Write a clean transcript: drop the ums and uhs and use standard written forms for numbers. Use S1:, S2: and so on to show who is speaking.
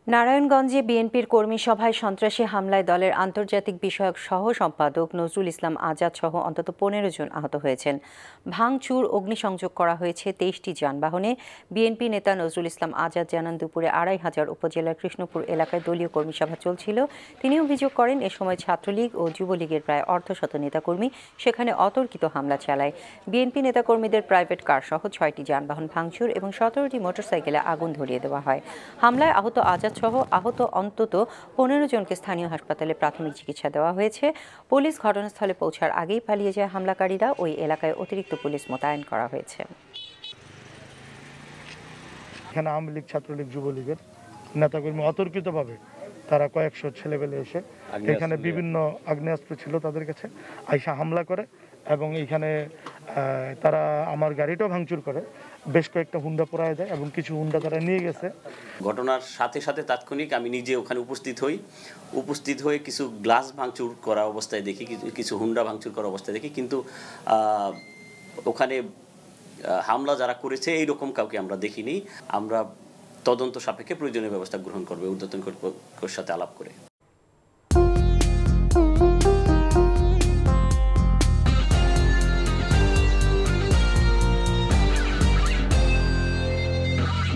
S1: নারায়ণগঞ্জে বিএনপির কর্মী সভায় সন্ত্রাসী হামলায় দলের আন্তর্জাতিক বিষয়ক সহ সম্পাদক নজরুল ইসলাম আজাদ সহ অন্তত 15 জন আহত হয়েছেন। ভাঙচুর, অগ্নিসংযোগ করা হয়েছে 23টি যানবাহনে। বিএনপি নেতা নজরুল ইসলাম আজাদ জানান, দুপুরে 2500 উপজেলার কৃষ্ণপুর এলাকায় দলীয় কর্মী সভা চলছিল। তিনি অভিযোগ করেন, এ সময় ছাত্রলীগ ও যুবলীগের প্রায় অর্ধশত নেতাকর্মী সেখানে অতর্কিত হামলা চালায়। বিএনপি নেতাকর্মীদের প্রাইভেট কার সহ 6টি যানবাহন ভাঙচুর এবং 17টি মোটরসাইকেলে আগুন ধরিয়ে দেওয়া হয়। হামলায় আহত আজাদ সহ আহত অন্তত 15 জনকে স্থানীয় হাসপাতালে প্রাথমিক চিকিৎসা দেওয়া হয়েছে। পুলিশ ঘটনাস্থলে পৌঁছার আগেই পালিয়ে যায় হামলাকারীরা। ওই এলাকায় অতিরিক্ত পুলিশ মোতায়েন করা হয়েছে।
S2: এখানে আওয়ামী লীগ, ছাত্রলীগ, যুবলীগের নেতাকর্মী অতর্কিতভাবে তারা কয়েকশো ছেলেপেলে এসে এখানে বিভিন্ন আগ্নেয়াস্ত্র ছিল তাদের কাছে, আইসা হামলা করে এবং এইখানে তারা আমার গাড়িটাও ভাঙচুর করে, বেশ কয়েকটা হুন্ডা পোড়ায় দেয় এবং কিছু হুন্ডা তারা নিয়ে গেছে।
S3: ঘটনার সাথে সাথে তাৎক্ষণিক আমি নিজে ওখানে উপস্থিত হয়ে কিছু গ্লাস ভাঙচুর করা অবস্থায় দেখি, কিছু হুন্ডা ভাঙচুর করা অবস্থায় দেখি, কিন্তু ওখানে হামলা যারা করেছে এইরকম কাউকে আমরা দেখিনি। আমরা তদন্ত সাপেক্ষে প্রয়োজনীয় ব্যবস্থা গ্রহণ করবে ঊর্ধ্বতন কর্তৃপক্ষের সাথে আলাপ করে।